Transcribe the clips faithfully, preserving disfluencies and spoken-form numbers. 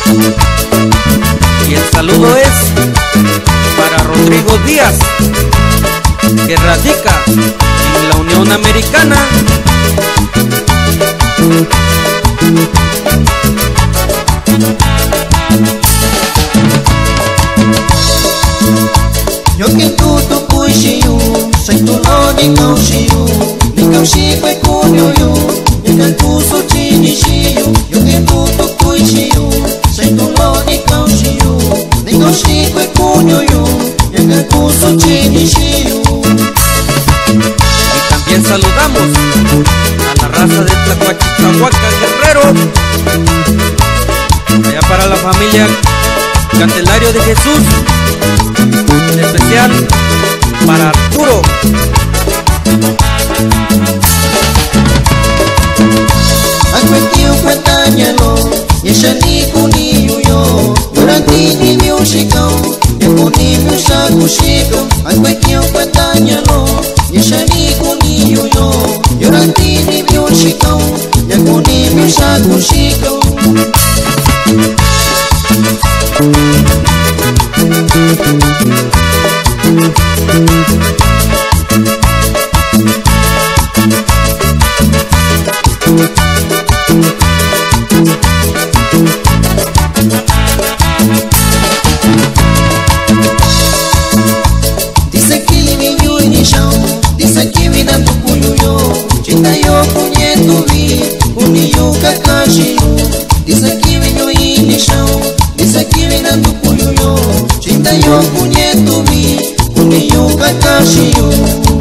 Y el saludo es para Rodrigo Díaz, que radica en la Unión Americana. Yo que tu tu cui shiu, sai tu lo ni kau shiu, ni kau shi quay cu yo yo, ni kau tu su chi ni shiu. Yo que tu tu cui shiu, sai tu lo ni kau shiu, ni kau shi quay cu yo yo, ni kau tu su chi ni shiu. Y también saludamos a la raza de Tlacuachicahuaca, Guerrero, allá para la familia Candelario de Jesús, en especial para Arturo. Acuetio cuentañalo, y shani kuni yuyo, durante ni musical, y kuni musaku shiko. Acuetio cuentañalo, y shani kuni yuyo, durante ni musical, y kuni musaku shiko. Dice que mi yu ni shao, dice que mi dan tu kuyu yo, chita yo kunye tu vi, kuni yu kakashi yu. Dice que mi yu ni shao, dice que mi dan tu kuyu yo, chita yo kunye tu vi, kuni yu kakashi yu.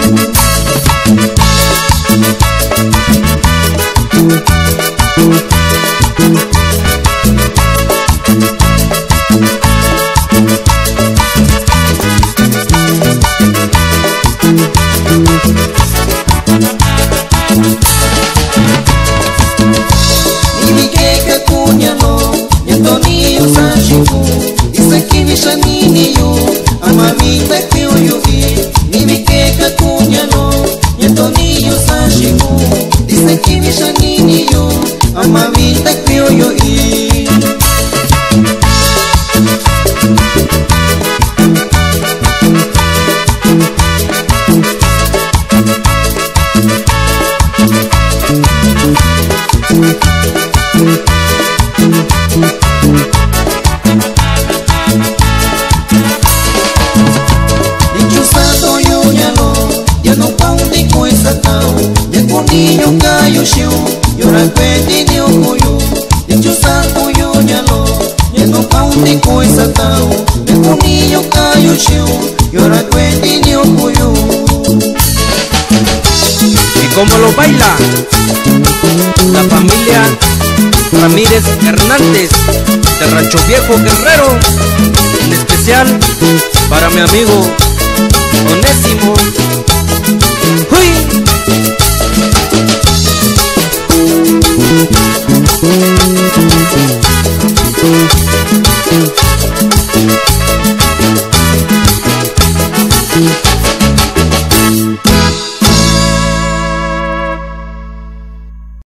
Dice que mi shanini yo, amamita pio yo vi, ni mi queca cuña no, y Antonio Sashiku. Dice que mi shanini yo, amamita pio yo vi. Niño cayo shiu, yora cueti ni okoyo, dicho santo yo ñalo, yendo paunti coisa tao, dejo niño cayo shiu, yora cueti ni okoyo. Y como lo baila la familia Ramírez Hernández de Rancho Viejo, Guerrero, en especial para mi amigo Onésimo